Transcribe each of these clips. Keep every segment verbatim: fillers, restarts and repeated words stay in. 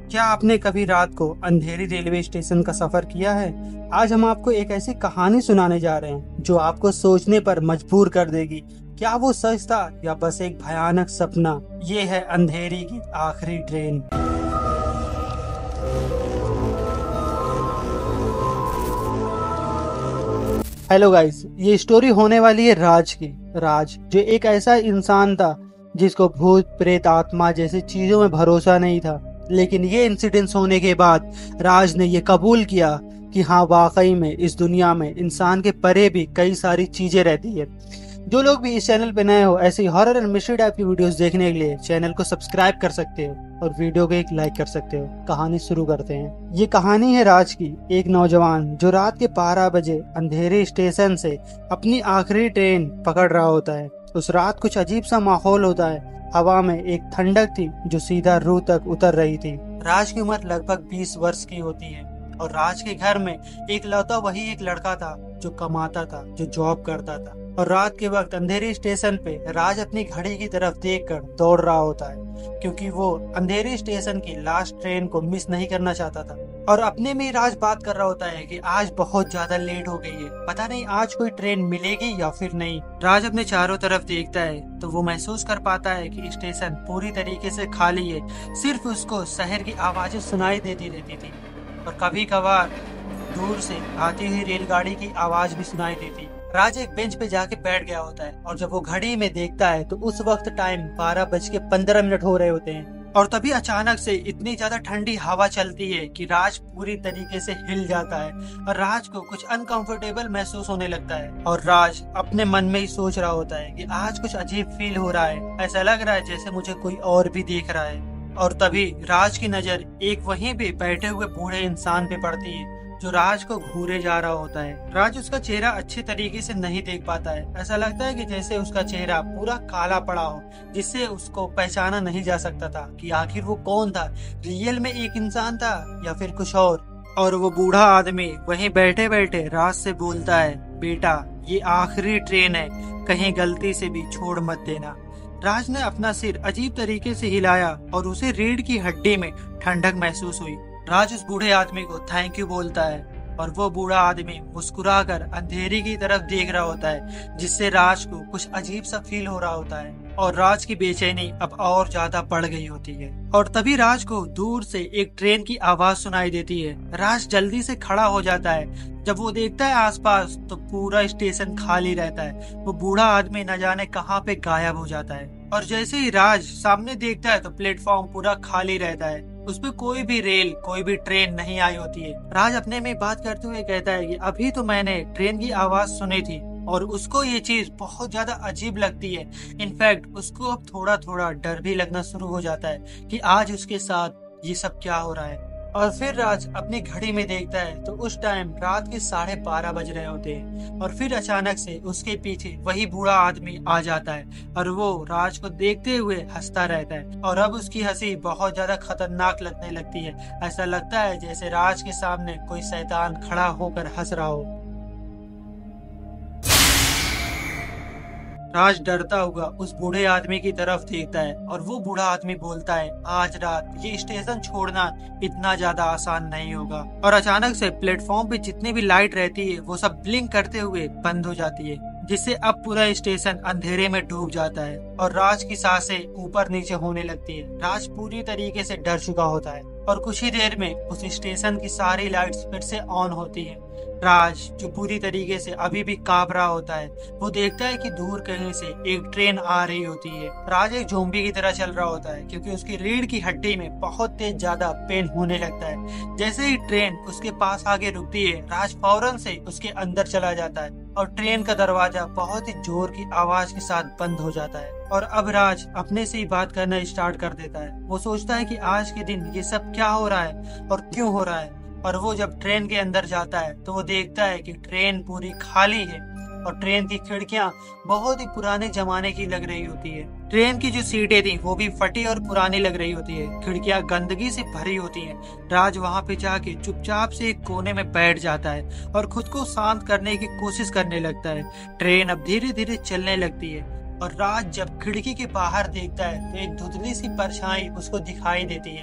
क्या आपने कभी रात को अंधेरी रेलवे स्टेशन का सफर किया है? आज हम आपको एक ऐसी कहानी सुनाने जा रहे हैं जो आपको सोचने पर मजबूर कर देगी। क्या वो सच था या बस एक भयानक सपना? ये है अंधेरी की आखिरी ट्रेन। हेलो गाइस, ये स्टोरी होने वाली है राज की। राज जो एक ऐसा इंसान था जिसको भूत प्रेत आत्मा जैसी चीजों में भरोसा नहीं था, लेकिन ये इंसिडेंट्स होने के बाद राज ने ये कबूल किया कि हाँ, वाकई में इस दुनिया में इंसान के परे भी कई सारी चीजें रहती है। जो लोग भी इस चैनल पे नए हो, ऐसी हॉरर एंड मिस्ट्री टाइप की वीडियोस देखने के लिए चैनल को सब्सक्राइब कर सकते हो और वीडियो को एक लाइक कर सकते हो। कहानी शुरू करते हैं। ये कहानी है राज की, एक नौजवान जो रात के बारह बजे अंधेरे स्टेशन से अपनी आखिरी ट्रेन पकड़ रहा होता है। उस रात कुछ अजीब सा माहौल होता है। हवा में एक ठंडक थी जो सीधा रूह तक उतर रही थी। राज की उम्र लगभग बीस वर्ष की होती है और राज के घर में एक लौता वही एक लड़का था जो कमाता था, जो जॉब करता था। और रात के वक्त अंधेरी स्टेशन पे राज अपनी घड़ी की तरफ देखकर दौड़ रहा होता है, क्योंकि वो अंधेरी स्टेशन की लास्ट ट्रेन को मिस नहीं करना चाहता था। और अपने में राज बात कर रहा होता है कि आज बहुत ज्यादा लेट हो गई है, पता नहीं आज कोई ट्रेन मिलेगी या फिर नहीं। राज अपने चारों तरफ देखता है तो वो महसूस कर पाता है कि स्टेशन पूरी तरीके से खाली है। सिर्फ उसको शहर की आवाजें सुनाई देती रहती थी और कभी कभार दूर से आती हुई रेलगाड़ी की आवाज भी सुनाई देती। राज एक बेंच पे जाके बैठ गया होता है और जब वो घड़ी में देखता है तो उस वक्त टाइम बारह बज के पंद्रह मिनट हो रहे होते हैं। और तभी अचानक से इतनी ज्यादा ठंडी हवा चलती है कि राज पूरी तरीके से हिल जाता है और राज को कुछ अनकंफर्टेबल महसूस होने लगता है। और राज अपने मन में ही सोच रहा होता है कि आज कुछ अजीब फील हो रहा है, ऐसा लग रहा है जैसे मुझे कोई और भी देख रहा है। और तभी राज की नजर एक वहीं पे बैठे हुए बूढ़े इंसान पे पड़ती है जो राज को घूरे जा रहा होता है। राज उसका चेहरा अच्छे तरीके से नहीं देख पाता है। ऐसा लगता है कि जैसे उसका चेहरा पूरा काला पड़ा हो, जिससे उसको पहचाना नहीं जा सकता था कि आखिर वो कौन था, रियल में एक इंसान था या फिर कुछ और। और वो बूढ़ा आदमी वहीं बैठे बैठे राज से बोलता है, बेटा ये आखिरी ट्रेन है, कहीं गलती से भी छोड़ मत देना। राज ने अपना सिर अजीब तरीके से हिलाया और उसे रीढ़ की हड्डी में ठंडक महसूस हुई। राज उस बूढ़े आदमी को थैंक यू बोलता है और वो बूढ़ा आदमी मुस्कुराकर अंधेरी की तरफ देख रहा होता है, जिससे राज को कुछ अजीब सा फील हो रहा होता है और राज की बेचैनी अब और ज्यादा बढ़ गई होती है। और तभी राज को दूर से एक ट्रेन की आवाज सुनाई देती है। राज जल्दी से खड़ा हो जाता है। जब वो देखता है आसपास तो पूरा स्टेशन खाली रहता है। वो बूढ़ा आदमी न जाने कहां पे गायब हो जाता है। और जैसे ही राज सामने देखता है तो प्लेटफॉर्म पूरा खाली रहता है, उसपे कोई भी रेल कोई भी ट्रेन नहीं आई होती है। राज अपने में बात करते हुए कहता है कि अभी तो मैंने ट्रेन की आवाज सुनी थी और उसको ये चीज बहुत ज्यादा अजीब लगती है। इनफैक्ट उसको अब थोड़ा थोड़ा डर भी लगना शुरू हो जाता है कि आज उसके साथ ये सब क्या हो रहा है। और फिर राज अपनी घड़ी में देखता है तो उस टाइम रात के साढ़े बारह बज रहे होते हैं। और फिर अचानक से उसके पीछे वही बूढ़ा आदमी आ जाता है और वो राज को देखते हुए हंसता रहता है। और अब उसकी हंसी बहुत ज्यादा खतरनाक लगने लगती है। ऐसा लगता है जैसे राज के सामने कोई शैतान खड़ा होकर हंस रहा हो। राज डरता हुआ उस बूढ़े आदमी की तरफ देखता है और वो बूढ़ा आदमी बोलता है, आज रात ये स्टेशन छोड़ना इतना ज्यादा आसान नहीं होगा। और अचानक से प्लेटफॉर्म पे जितनी भी लाइट रहती है वो सब ब्लिंक करते हुए बंद हो जाती है, जिससे अब पूरा स्टेशन अंधेरे में डूब जाता है और राज की सांसें ऊपर नीचे होने लगती है। राज पूरी तरीके से डर चुका होता है और कुछ ही देर में उस स्टेशन की सारी लाइट्स फिर से ऑन होती है। राज जो पूरी तरीके से अभी भी कांप रहा होता है, वो देखता है कि दूर कहीं से एक ट्रेन आ रही होती है। राज एक ज़ोंबी की तरह चल रहा होता है क्योंकि उसकी रीढ़ की हड्डी में बहुत तेज ज्यादा पेन होने लगता है। जैसे ही ट्रेन उसके पास आगे रुकती है, राज फौरन से उसके अंदर चला जाता है और ट्रेन का दरवाजा बहुत ही जोर की आवाज के साथ बंद हो जाता है। और अब राज अपने से ही बात करना स्टार्ट कर देता है। वो सोचता है कि आज के दिन ये सब क्या हो रहा है और क्यों हो रहा है। और वो जब ट्रेन के अंदर जाता है तो वो देखता है कि ट्रेन पूरी खाली है और ट्रेन की खिड़कियां बहुत ही पुराने जमाने की लग रही होती है। ट्रेन की जो सीटें थी वो भी फटी और पुरानी लग रही होती है। खिड़कियां गंदगी से भरी होती हैं। राज वहां पे जाके चुपचाप से एक कोने में बैठ जाता है और खुद को शांत करने की कोशिश करने लगता है। ट्रेन अब धीरे धीरे चलने लगती है और राज जब खिड़की के बाहर देखता है तो एक धुंधली सी परछाई उसको दिखाई देती है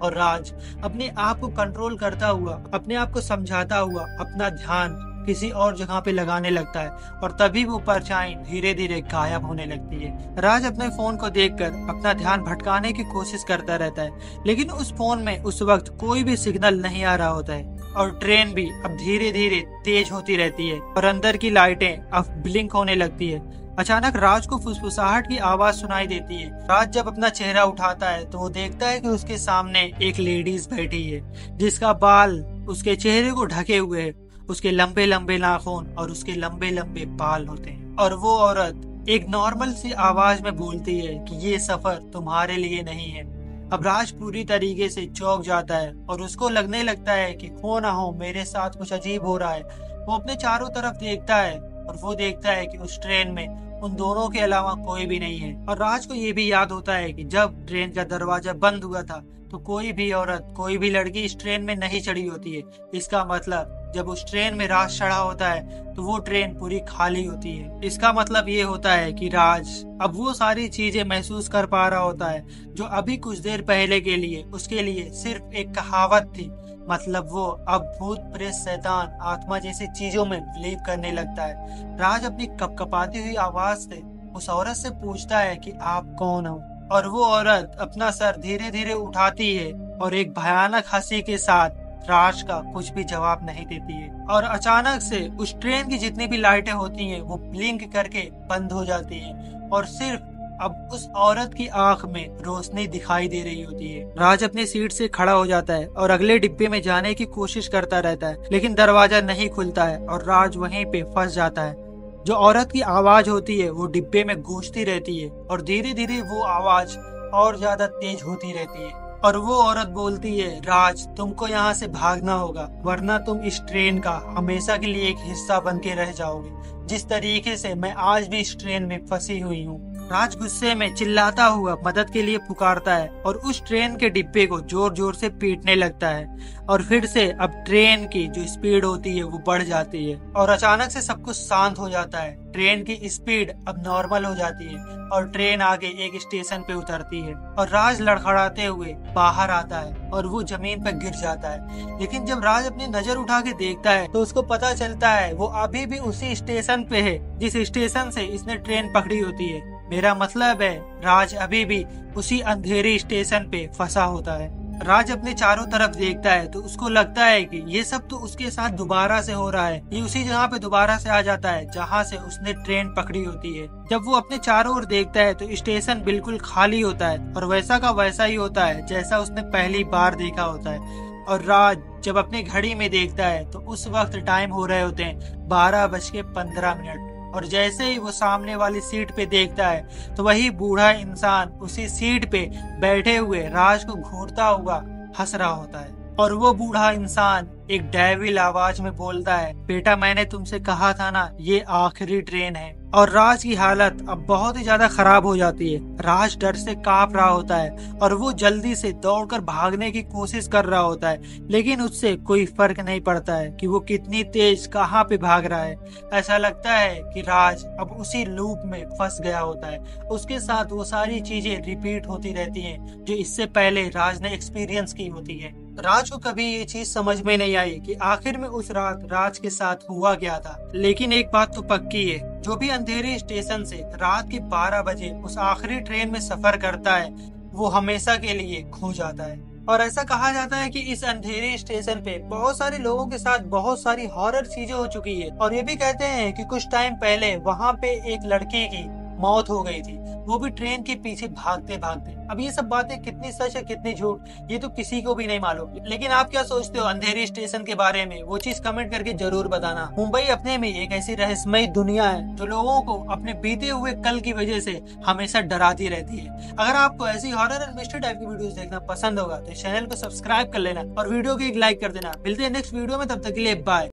और राज अपने आप को कंट्रोल करता हुआ, अपने आप को समझाता हुआ अपना ध्यान किसी और जगह पे लगाने लगता है और तभी वो परछाई धीरे धीरे गायब होने लगती है। राज अपने फोन को देखकर अपना ध्यान भटकाने की कोशिश करता रहता है, लेकिन उस फोन में उस वक्त कोई भी सिग्नल नहीं आ रहा होता है और ट्रेन भी अब धीरे धीरे तेज होती रहती है और अंदर की लाइटें अब ब्लिंक होने लगती है। अचानक राज को फुसफुसाहट की आवाज सुनाई देती है। राज जब अपना चेहरा उठाता है तो वो देखता है कि उसके सामने एक लेडीज बैठी है जिसका बाल उसके चेहरे को ढके हुए है। उसके लंबे लंबे नाखून और उसके लंबे लंबे बाल होते हैं और वो औरत एक नॉर्मल सी आवाज में बोलती है कि ये सफर तुम्हारे लिए नहीं है। अब राज पूरी तरीके से चौंक जाता है और उसको लगने लगता है कि हो ना हो मेरे साथ कुछ अजीब हो रहा है। वो अपने चारों तरफ देखता है और वो देखता है कि उस ट्रेन में उन दोनों के अलावा कोई भी नहीं है। और राज को ये भी याद होता है कि जब ट्रेन का दरवाजा बंद हुआ था तो कोई भी औरत, कोई भी लड़की इस ट्रेन में नहीं चढ़ी होती है। इसका मतलब जब उस ट्रेन में राज चढ़ा होता है तो वो ट्रेन पूरी खाली होती है। इसका मतलब ये होता है कि राज अब वो सारी चीजें महसूस कर पा रहा होता है जो अभी कुछ देर पहले के लिए उसके लिए सिर्फ एक कहावत थी। मतलब वो अब भूत, प्रेत, शैतान, आत्मा जैसी चीजों में बिलीव करने लगता है। राज अपनी कपकपाती हुई आवाज से उस औरत से पूछता है कि आप कौन हो, और वो औरत अपना सर धीरे धीरे उठाती है और एक भयानक हंसी के साथ राज का कुछ भी जवाब नहीं देती है। और अचानक से उस ट्रेन की जितनी भी लाइटें होती हैं वो ब्लिंक करके बंद हो जाती हैं और सिर्फ अब उस औरत की आंख में रोशनी दिखाई दे रही होती है। राज अपनी सीट से खड़ा हो जाता है और अगले डिब्बे में जाने की कोशिश करता रहता है, लेकिन दरवाजा नहीं खुलता है और राज वहीं पे फंस जाता है। जो औरत की आवाज होती है वो डिब्बे में गूंजती रहती है और धीरे धीरे वो आवाज और ज्यादा तेज होती रहती है और वो औरत बोलती है, राज तुमको यहाँ से भागना होगा वरना तुम इस ट्रेन का हमेशा के लिए एक हिस्सा बन के रह जाओगे, जिस तरीके से मैं आज भी इस ट्रेन में फंसी हुई हूँ। राज गुस्से में चिल्लाता हुआ मदद के लिए पुकारता है और उस ट्रेन के डिब्बे को जोर जोर से पीटने लगता है और फिर से अब ट्रेन की जो स्पीड होती है वो बढ़ जाती है और अचानक से सब कुछ शांत हो जाता है। ट्रेन की स्पीड अब नॉर्मल हो जाती है और ट्रेन आगे एक स्टेशन पे उतरती है और राज लड़खड़ाते हुए बाहर आता है और वो जमीन पर गिर जाता है। लेकिन जब राज अपनी नजर उठा के देखता है तो उसको पता चलता है वो अभी भी उसी स्टेशन पे है जिस स्टेशन से इसने ट्रेन पकड़ी होती है। मेरा मतलब है राज अभी भी उसी अंधेरे स्टेशन पे फंसा होता है। राज अपने चारों तरफ देखता है तो उसको लगता है कि ये सब तो उसके साथ दोबारा से हो रहा है। ये उसी जगह पे दोबारा से आ जाता है जहाँ से उसने ट्रेन पकड़ी होती है। जब वो अपने चारों ओर देखता है तो स्टेशन बिल्कुल खाली होता है और वैसा का वैसा ही होता है जैसा उसने पहली बार देखा होता है। और राज जब अपनी घड़ी में देखता है तो उस वक्त टाइम हो रहे होते हैं बारह बज के पंद्रह मिनट और जैसे ही वो सामने वाली सीट पे देखता है तो वही बूढ़ा इंसान उसी सीट पे बैठे हुए राज को घूरता हुआ हंस रहा होता है। और वो बूढ़ा इंसान एक डेविल आवाज में बोलता है, बेटा मैंने तुमसे कहा था ना ये आखिरी ट्रेन है। और राज की हालत अब बहुत ही ज्यादा खराब हो जाती है। राज डर से कांप रहा होता है और वो जल्दी से दौड़कर भागने की कोशिश कर रहा होता है, लेकिन उससे कोई फर्क नहीं पड़ता है कि वो कितनी तेज कहाँ पे भाग रहा है। ऐसा लगता है कि राज अब उसी लूप में फंस गया होता है। उसके साथ वो सारी चीजें रिपीट होती रहती हैं जो इससे पहले राज ने एक्सपीरियंस की होती है। राज को कभी ये चीज समझ में नहीं आई कि आखिर में उस रात राज के साथ हुआ क्या था, लेकिन एक बात तो पक्की है, जो भी अंधेरे स्टेशन से रात के बारह बजे उस आखिरी ट्रेन में सफर करता है वो हमेशा के लिए खो जाता है। और ऐसा कहा जाता है कि इस अंधेरे स्टेशन पे बहुत सारे लोगों के साथ बहुत सारी हॉरर चीजें हो चुकी है। और ये भी कहते हैं कि कुछ टाइम पहले वहाँ पे एक लड़की की मौत हो गई थी, वो भी ट्रेन के पीछे भागते भागते। अब ये सब बातें कितनी सच है कितनी झूठ ये तो किसी को भी नहीं मालूम, लेकिन आप क्या सोचते हो अंधेरी स्टेशन के बारे में वो चीज कमेंट करके जरूर बताना। मुंबई अपने में एक ऐसी रहस्यमयी दुनिया है जो लोगों को अपने बीते हुए कल की वजह से हमेशा डराती रहती है। अगर आपको ऐसी हॉरर एंड मिस्ट्री टाइप की वीडियोस देखना पसंद होगा तो चैनल को सब्सक्राइब कर लेना और वीडियो को एक लाइक कर देना। मिलते हैं नेक्स्ट वीडियो में, तब तक के लिए बाय।